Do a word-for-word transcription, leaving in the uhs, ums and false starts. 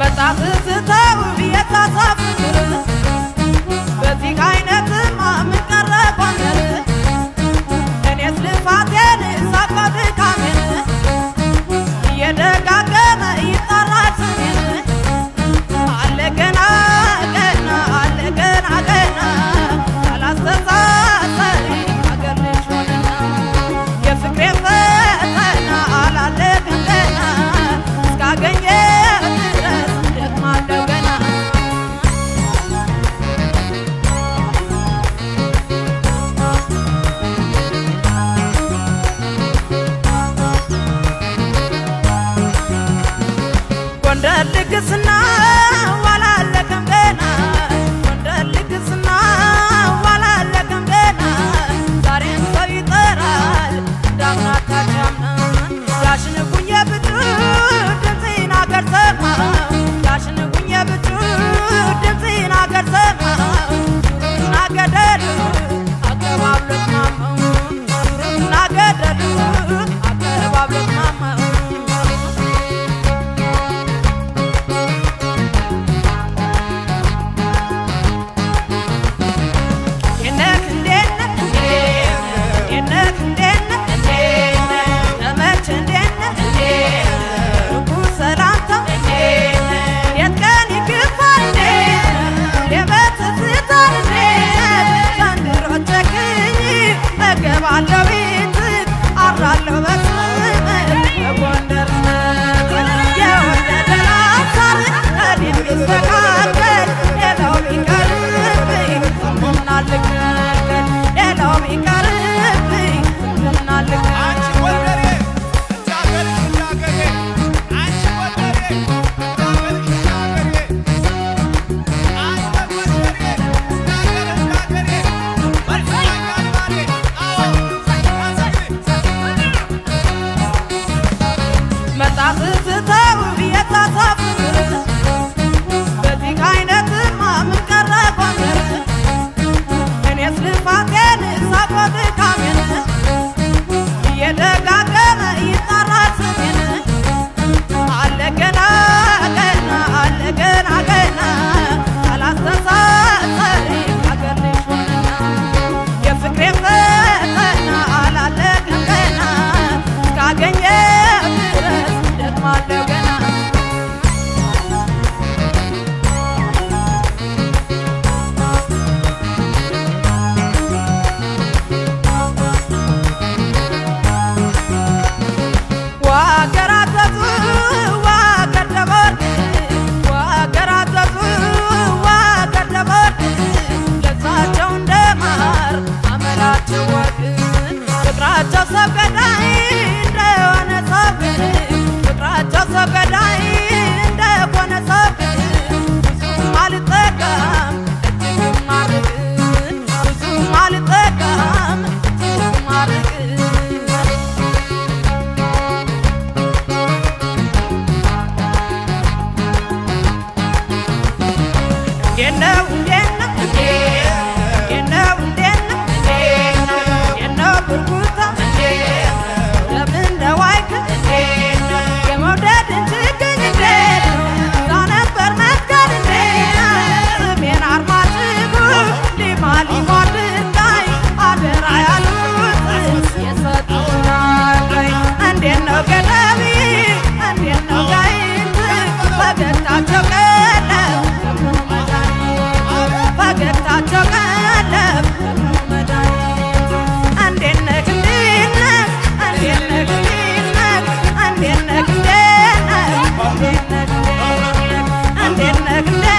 መጣትተው ቢያታሳፍር በዚህ አይነትማ ምን ቀረባንር እኔስ ልፋቴን ሳፋድካሜን እየደጋገመ ይጣራል ስሜን አለ ገና ገና አለ ገና ገና አላስተሳሰሪ አገር ልጅ ሆነና የፍቅሬ ፈተና አላለቅም ገና እስካገኘ ድረስ ደክማለሁ ገና ጎንደር ልግስና ዋላለቅም ገና ጎንደር ልግስና ዋላለቅም ገና ዛሬም ሰው ይጠራል እንዳምና ታቻምና ያሽንጉኝ የብቱ ድምፄን አገር ሰማው ያሽንጉኝ የብቱ ድምፄን አገር ሰማው ዱሩና ገደሉ አቀባብሎት ማማው ዱሩና ገደሉ አቀባብሎት ማማው መጣትተው ቢያታሳፍር በዚህ አይነትማ ምን ቀረባንር እኔስ ልፋቴን ሳፋድካሜን እየደጋገመ ይጣራል ስሜን አለ ገና ገና አለ ገና ገና አላስተሳሰሪ አገር ልጅ ሆነና የፍቅሬ ፈተና አላለቅም ገና እስካገኘ ድረስ ደክማለሁ ገና ዋገራተቱ ዋገደቦት ዋገራተቱ ዋገደቦት ለዛቸው እንደማር አመላቸው ወርቅ ፍቅራቸው ሰው ገዳይ እንደሆነ ሰው ፍቅራቸው ሰው ገዳይ እንደሆነ ሰው ብዙም አልጠቀም እጅግም ማርቅ ብዙም አልጠቀም እጅግም ማርቅ የነው የነው የነው የነው የነው ብርኩታ ለምን ደዋይክ የመውደድን ችግኝ እንዴት ዛነበር መስገድ እንዴት ስሜን አርማጭጉ ሊማ ሊማ ድንጋይ አደራ ያሉት የሰጡና ቀይ እንዴት ነው ገደቢ እንዴት ነው ጋይት ፈገግታቸው ቀለብ ፈገግታቸው ቀለብ መድኃኒት እንዴት ነህ እንዴት ነህ እንዴት ነህ እንዴት ነህ እንዴት ነህ እንዴት ነህ እንዴት ነህ